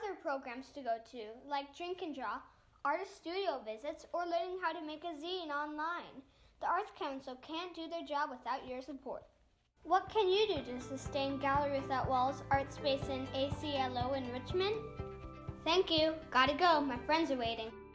other programs to go to, like Drink and Draw, artist studio visits, or learning how to make a zine online. The Arts Council can't do their job without your support. What can you do to sustain Gallery Without Walls art space in ACLO in Richmond? Thank you. Gotta go. My friends are waiting.